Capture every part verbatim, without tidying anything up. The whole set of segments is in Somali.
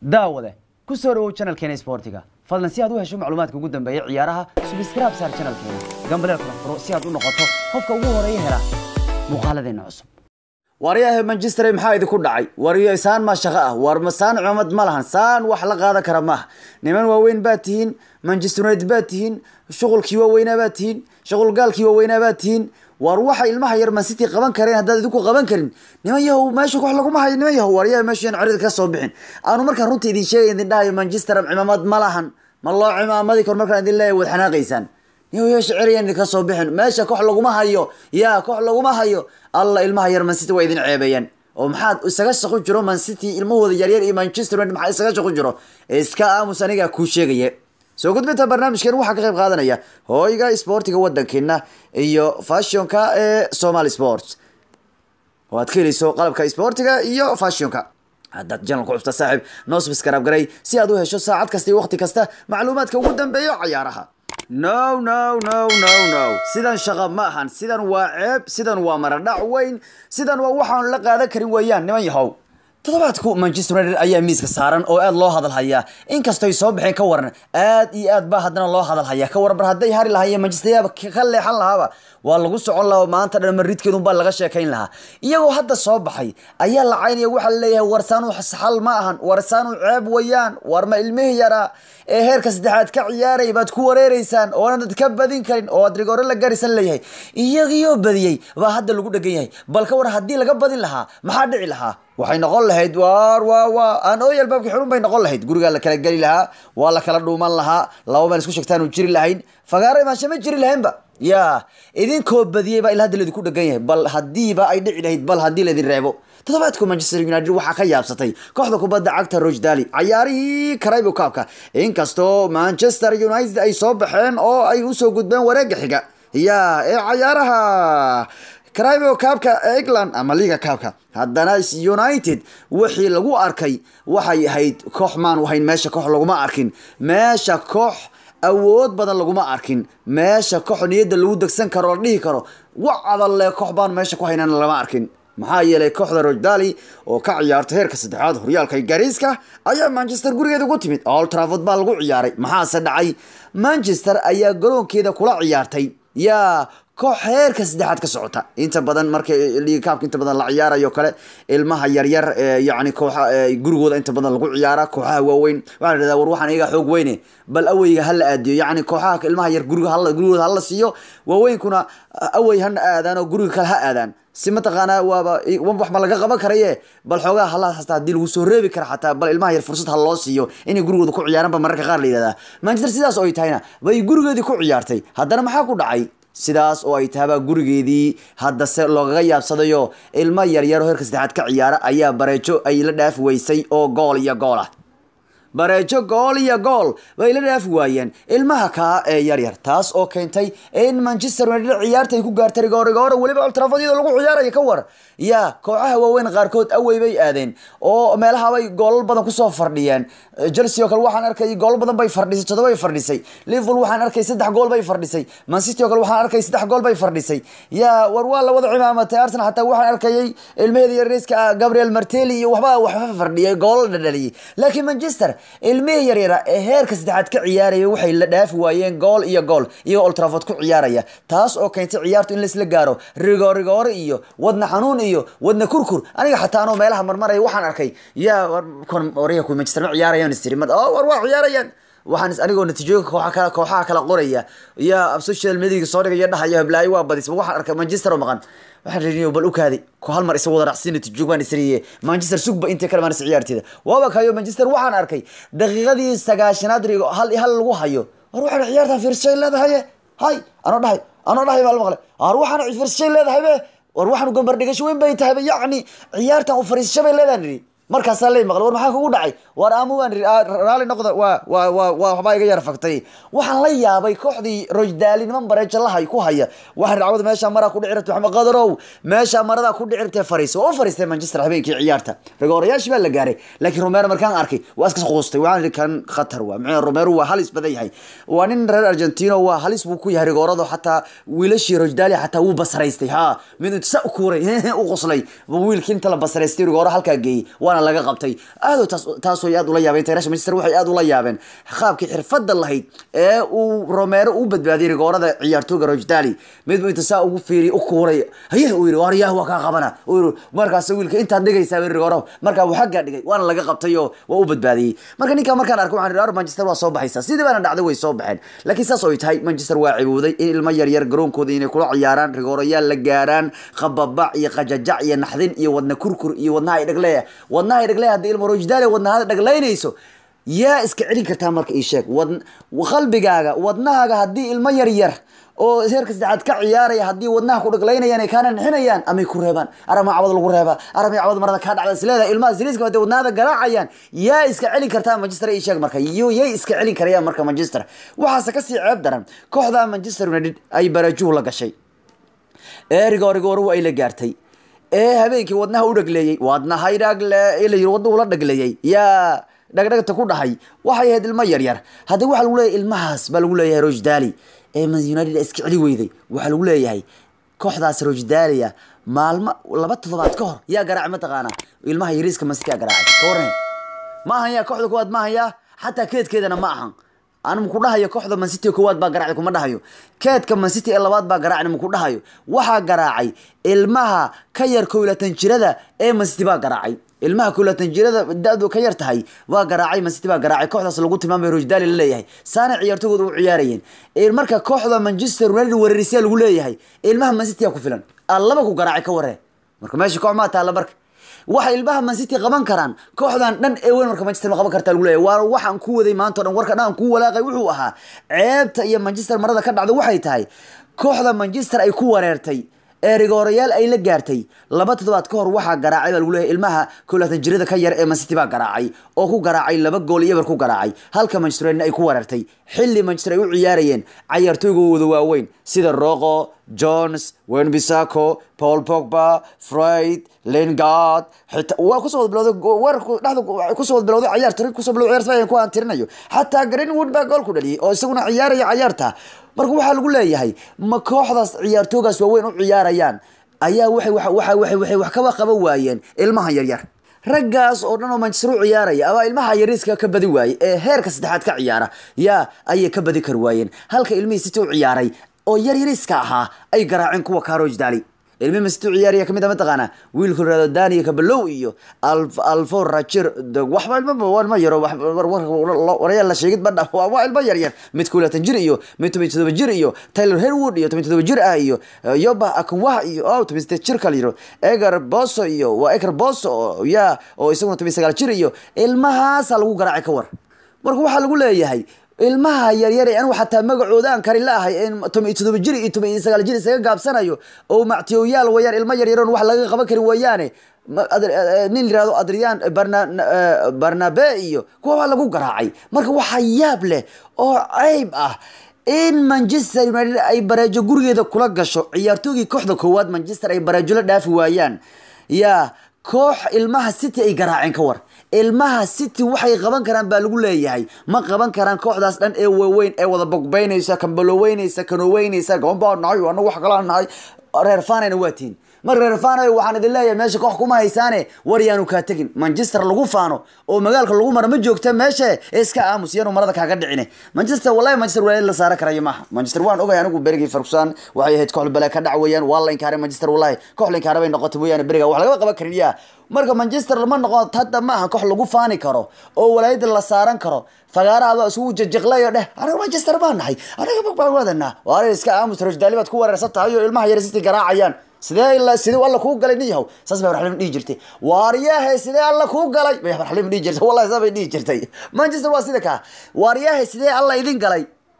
daawade ku soo dhawow channelkeena Sportiga fadlan si aad u hesho macluumaadka ugu dambeeya ciyaaraha subscribe saar channelkeena gambaleel kala furo si aad u noqoto qofka ugu horeeya hela muuqaaladeena cusub wariyaha Manchester maxaa idinku dhacay wariyaha saan ma shaqo ah war masaan cumad ma lahan saan wax la qaada kara ma niman waaweyn baa tihiin Manchester United baa tihiin shaqulkii waaweyn baa tihiin shaqul gaalkii waaweyn baa tihiin war waxa ilmaha yar Man City qaban kareen hadda idinku qaban karin niman yahow meesha wax lagu mahay niman yahow wariyaha meesha in cirid ka soo bixin aanu markaan runtii idin sheegay idin dhahay Manchester cimaamad ma lahan ma loo cimaamadi kor markaan idin leeyahay wad xanaaqaysan niyo yeesh ciriyeen ka soo bixin meesha koox lagu ma hayo yaa koox lagu ma hayo alla ilmaha yar Man City way idin ceebayaan oo maxaad isaga shaqo jiro Man City ilmahooda yar yar iyo Manchester United maxay isaga shaqo jiro iska aamus aniga ku sheegay soo gudbinta barnaamijkan waxa ka qayb qaadanaya hooyga Sportiga wadankeena iyo fashionka ee Somali Sports waad keenayso qalabka Sportiga iyo fashionka hadda channelku cusub saaxib noo subscribe garay si aad u hesho saacad kasta iyo waqti kasta macluumaadka ugu dambeeya ciyaaraha no no no no no sidan shaqa ma ahan sidan waa ceeb sidan waa maradhac weyn sidan waa waxaan la qaadan karin weeyaan niman yahow toddobaadku Manchester United ayaa miiska saaran oo aad loo hadal hayaa inkastoo ay soo baxeen ka waran aad iyo aad ba hadana loo hadal hayaa ka waran bar haday hari lahaayeen Manchester yaaba ka leexan lahaaba waa lagu socon lahaa maanta dhan Madridkeedu baa laga sheekayn lahaa iyagoo hadda soo baxay ayaa la caynaya waxa la leeyahay warsaanu xal ma ahan warsaanu ceeb weeyaan war ma ilmihi yara ee heerka saddexaad ka ciyaaray baad ku wareereysaan oo aan ka badin karin oo Adrigo la garisan leeyahay iyagoo badiyay waa hadda lagu dhagan yahay bal ka war hadii laga badin lahaa maxaa dhici lahaa waxay noqon lahayd war waa waa aan oo yalbaabki xurun bay noqon lahayd guriga la kala gali lahaa waa la kala dhuuman lahaa laba meel isku sheegtaan u jiri lahayn fagaaray ma shama jiri lahaynba ya idin koo badiyay ba ilaa hadda la ku dhagan yahay bal hadiiba ay dhici lahayd bal hadii la idin reebo toddobaadku Manchester United waxa ka yaabsatay kooxda kubadda cagta Rochdale ciyaarihii Carabao Cup inkastoo Manchester United ay soo baxeen oo ay u soo gudbeen wareegga xiga ya ee ciyaaraha Carabao Cup England ama Liga Cup haddana United wixii lagu arkay waxay ahayd koox maan wahayn meesha koox lagu ma arkin meesha koox awood badan lagu ma arkin meesha koox niyada lagu dagsan karo la dhihi karo wacada le koox baan meesha ku haynaan lama arkin maxaa yeelay kooxda Rochdale oo ka ciyaartay heerka saddexaad horyaalka Ingiriiska ayaa Manchester gurigeeda ugu timid Old Trafford baa lagu ciyaaray maxaa dhacay Manchester ayaa garoonkeeda kula ciyaartay yaa koox heerka saddexaad ka socota inta badan markay Liga Cup inta badan la ciyaarayo kale ilmaha yar yar yaani kooxa gurigooda inta badan lagu ciyaara kooxaha waaweyn waxaan radaa war waxaan iga xoog weyne bal awayga hal aadiyo yaani kooxaha ilmaha yar guriga hal gurigooda hal siiyo waaweynkuna away han aadaan oo guriga kale ha aadaan si mataqaana waaba wax ma laga qaban karaye bal xoogaa hal hasta hadii lagu soo reebi kara xataa bal ilmaha yar fursad hal loo siiyo inay gurigooda ku ciyaaraan ba mararka qaar la yiraahdaa Manchester sidaas oo ay tahayna way gurigeedii ku ciyaartay haddana maxaa ku dhacay sidaas oo ay taaba gurigeedii hadda se looga yaabsadayo ilma yar yar oo heerka saddexaad ka ciyaara ayaa bareejo ay la dhaaf weysay oo gool iyo gool ah bareejo gool iyo gool way la dhaaf waayeen ilmaha ka ee yar yar taas oo keentay in Manchester United ciyaartay ku gaartay goor goor waliba Old Trafford lagu ciyaarayo ka war ya kooxaha waaweyn qaarkood away bay aadeen oo meelaha bay gool badan ku soo fardhiyeen Chelsea oo kale waxaan arkay gool badan bay fardhisay todoba bay fardhisay Liverpool waxaan arkay saddex gool bay fardhisay Man City oo kale waxaan arkay saddex gool bay fardhisay ya war waa la wada cimaamada Arsenal hatta waxaan arkay ilmaheeda yariiska Gabriel Martinelli iyo waxba wax fardhiyay gool dhaliyay laakiin Manchester ilmaha yar yar ee heerka saddexaad ka ciyaaraya waxay la dhaaf waayeen gool iyo gool iyo Old Trafford ku ciyaaraya taas oo keentay ciyaartu in la isla gaaro rigoor rigoor iyo wadna xanuun iyo wadna kurkur aniga xataa anoo meelaha marmaray waxaan arkay ya kon oriya ku Manchester ciyaarayaan istirmad oo war waa ciyaarayaan waxaan anigoo natiijo kooxaha kala kooxaha kala qoraya ya social media soo dhigaya dhahayo Blaay waa badis waxaan arkay Manchester oo maqan waxaan reeniyay bal u kaadi ku hal mar isoo wada raacsin natiijo baan isriye Manchester sugba inta kala mar ciyaartida waaba kayo Manchester waxaan arkay daqiiqadii sagaashanaad rigo hal hal lagu hayo war waxaan ciyaarta fiirsay leedahay hay ano dhahay ano dhahay bal maqlay war waxaan fiirsay leedahay war waxaan gambar dhigasho weyn bay tahay yaani ciyaartan u fariisay bay leedahay markaas la maqal war maxaa kugu dhacay war aamu waan raali noqdo waa waa waa waxba iga yar faktay waxaan la yaabay kooxdii Rochdale niman bareejo lahay ku haya waxaan raacwada meesha mara ku dhicirtay Maxamed Qadarow meesha marada ku dhicirtay Fariis oo Fariistay Manchester habeenkii ciyaarta rigoorayaashii baa la gaaray laakiin Romero markaan arkay waa iska qoostay waxaan kan khatar waa macna Romero waa halis badan yahay waa nin reer Argentina waa halis buu ku yahay rigoorada xataa wiilashii Rochdale xataa uu basraystay ha mid inta ku kuuray u qoslay wiilkii inta la basraystay rigoora halka geeyay وانا laga qabtay aad taas oo aad ula yaabeen tayrash Manchester waxay aad ula yaabeen qaabkii xirfadda lahayd ee uu Romero u badbaadiyay rigoorada ciyaartooyga Rojdali mid mid saa ugu fiiri u kooray haye uu yiri wariyaha waa ka qabana uu yiri markaas wiilka inta dhigaysa rigooro marka uu xagga dhigay waana laga qabtay oo waa u badbaadiyay marka ninka markaan arko waxaan yiraahdaa Manchester waa soo baxaysa sidii bana dhacday way soo baxeen laakiin saas oo ay tahay Manchester waa cibooday in ilma yar yar garoonkooda inay kula ciyaaraan rigoorayal la gaaraan qababac iyo qajajac iyo naxdin iyo wadna kurkur iyo wadnaha ay dhagleeya wadnaha ay dhagleeya hadii ilmo Rojdali wadnaha dhagleynayso yaa iska celin kartaa marka ii sheeg wadn qalbigaaga wadnahaaga hadii ilmo yar yar oo heerka saddexaad ka ciyaaraya hadii wadnaha ku dhagleynayaan ay kana nixinayaan ama ku reebaan arama cawad lagu reeba arama cawad marada ka dhacda isleeda ilmaha Ziriska wada wadnaha garaacayaan yaa iska celin kartaa Manchester ii sheeg marka iyo yay iska celin karayaan marka Manchester waxa ka sii ceeb daran kooxda Manchester United ay barajuhu la gashay ee rigoor way la gaartay ee habeenkii wadnaha u dhagleeyay wadnaha ay dhagle ila yir wadnaha la dhagleeyay yaa dhagdhagta ku dhahay waxay ahayd ilmo yar yar hadii waxa lagu leeyahay ilmahaas baa lagu leeyahay Rojdali ee Man United iska cili weyday waxa lagu leeyahay kooxdaas Rojdali maalmo laba toddobaad ka hor yaa garaac ma taqaana ilmaha yariiska Manchester yaa garaacay koorne ma haya kooxda kuwaad ma haya hatta keedkeedana ma ahan أنا مكون هاي كوحدة من سيتي كواد بقرعي كم ده هيو كات كم من سيتي إلا واد بقرعي أنا مكون هايو وها قرعي المها كير كولا تنشرده إيه من سيتي بقرعي المها كولا تنشرده دادو كيرت هاي وقرعي من سيتي بقرعي كوحدة سلقوت تمام Rojdali اللي هي سنة عيارتو قدو عيارين المركة كوحدة مانشستر يونايتد والرسالة ولا هي المها من سيتي أكو فلان الله بكو قرعي كوره مركة ماشي كوع ما تعال برك waxa ilbaha Man City qaban karaan kooxdan dhan ee weyn marka Manchester ma qaban kartaa lagu leeyahay waa waxaan ku waday maanta dhan warka dhan ku walaaqay wuxuu ahaa ceebta iyo Manchester marada ka dhacday waxay tahay kooxda Manchester ay ku wareertay ee rigoorayal ay la gaartay laba toddobaad ka hor waxa garaacay lagu leeyahay ilmaha kulatan jirida ka yar ee Man City baa garaacay oo ku garaacay laba gool iyo bar ku garaacay halka Manchester ay ku wareertay xilli Manchester ay u ciyaarayeen ciyaartooygooda waaweyn sida Rogo Jones Wan-Bissaka Paul Pogba Fred Lingard حتى وكسر بلاد ورك نحن كسر بلاد عيار ترى كسر بلاد عيار سبعين كوان ترنيو حتى جرينوود بقول كذا أو يسوون عيار عيارته مركو واحد يقول لي هاي ما كوحدة عيار توجس وين عيار عيان أيا وحي وحي وحي وحي وحي وحكوا خبواين المها يريار رجاس أورنو مانشستر عيارة أو المها يريسك كبدي واي هيرك سدحات كعيارة يا أي كبدي كرواين هلك المي ستو عياري أو يريسك ها أي قراعين كوا كاروجدالي ilmi mastu ciyaariya kamid ah taqaana wiilku raado Dani Kabalow iyo Alf Alfo Rachir waxba ilma war ma yaro warayal la sheegid badha waa ilma yar yar mid kulatan jir iyo mid toban jir iyo Taylor Harewood iyo toban jir ah iyo Yoba Akunwa iyo oo toban jir kale yiro Egar Bosso iyo waa Egar Bosso ya oo isaguna toban sagaal jir iyo ilmahaas lagu garaacay ka war marka waxa lagu leeyahay ilmaha yar yar aan waxa magacooda aan kari laahay in toban jir iyo toban sagaal jir isaga gaabsanayo oo mactiyoyaal wayar ilma yar yaroon wax laga qaban kari wayaane nin yiraahdo Adrian Barnabe iyo kuwa lagu garaacay marka waxa yaab leh oo ayb ah in Manchester United ay barajo gurigeeda kula gasho ciyaartoygii kooxda koowaad Manchester ay barajo la dhaafi waayaan ya koox ilmaha City ay garaaceen ka war ilmaha City waxay qaban karaan baa lagu leeyahay ma qaban karaan kooxdaas dhan ee waaweyn ee wada bogbeynaysa kan baloweynaysa kan weynaysa goomba nahay wana wax kala nahay reer faanayna waatiin mar reer faanay waxaan idin leeyahay meesha koox kuma haysaane war yaanu ka tagin Manchester lagu faano oo magaalka lagu mar ma joogta meesha iska aamus yanu marada kaaga dhicine Manchester wallahi Manchester waa la saara karayo maaha Manchester waan ogahay anigu berigi Ferguson waxay ahayd koox bala ka dhacwayaan wallahi inkaaray Manchester wallahi koox la inkaaray noqotay weeyaan beriga wax laga qaban kariyaa marka Manchester lama noqoto hadda maaha koox lagu faani karo oo walayd la saaran karo fagaaraha isugu jajaqlayo dheh aniga Manchester baan nahay aniga baa wadana waa iska aamus Rojdali baad ku wareersatay oo ilmaha yar City garaacayaan sidee illa sidee walla ku galay niyahow saas baa raxlim dhigi jirtay waariyaha sidee alla ku galay baa raxlim dhigi jirtay wallahi sabay dhigi jirtay Manchester waa sida ka waariyaha sidee alla idin galay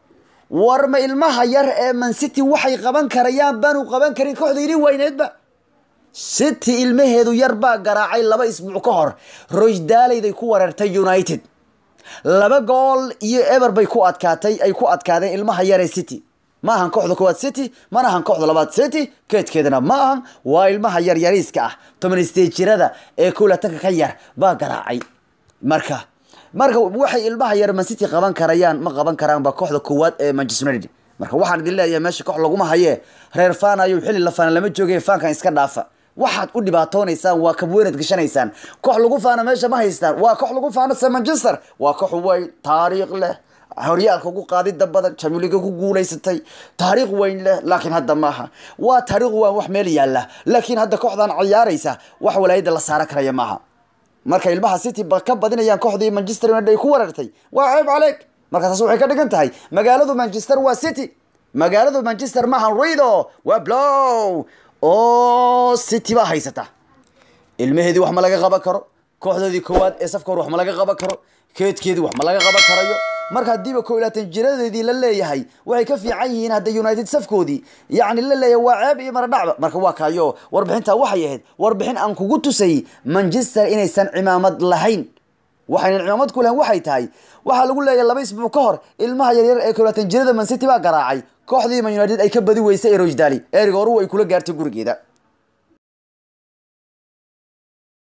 war ma ilmaha yar ee Man City waxay qaban karayaan banu qaban karin kooxda idin weyneedba City ilmaheedu yar baa garaacay laba isbuuc ka hor Rojdali ay ku wareertay United laba gool iyo ever bay ku adkaatay ay ku adkaadeen ilmaha yar ee City ما هن كوحدة كواد سيتي ما هن كوحدة لباد سيتي كيت كيدنا ما هن والمها ير يريسكا تمن استيجير هذا كولا تكخير باقراعي مركا مركا وحي المها ير من سيتي قبان كريان ما قبان كريان باكوحدة كواد مانشستر يونايتد مركا waxaan idin leeyahay meesha koox lagu ma haye reer faana ayuu xilli la faana lama joogay faanka iska dhaafa waxaad u dhibaatoonaysaan waa kabweynad gashanaysaan koox lagu faana meesha ma haystaan waa koox lagu faana Manchester waa koox way taariikh leh horyaalka ugu qaadida badan Champions League ku guuleysatay taariikh weyn leh laakiin hadda maaha waa taariikh waan wax meel yaala laakiin hadda kooxdan ciyaaraysa wax walaayada la saara karaya maaha marka ilmaha City ba ka badinayaan kooxdii Manchester United ku warartay waa ceeb caleeg marka taas waxay ka dhigan tahay magaalada Manchester waa City magaalada Manchester ma han rido waa blow oo City ba haysata ilmaheedii wax ma laga qaban karo kooxdoodii koowaad ee safka wax ma laga qaban karo keedkeedii wax ma laga qaban karayo marka diiba ko ilaatan jiradeedii la leeyahay waxay ka fiican yihiin hadda United safkoodii yaani la leeyahay waa ceeb iyo maradhacba marka waa kaayo warbixinta waxay ahayd warbixin aan kugu tusay Manchester inaysan cimaamad lahayn waxayna cimaamad ku lahayn waxay tahay waxa lagu leeyahay laba isbuuc ka hor ilmaha yar yar ee kulaatan jirada Man City baa garaacay kooxdii Man United ay ka badi weysay Rojdali Eric Oru ay kula gaartay gurigeeda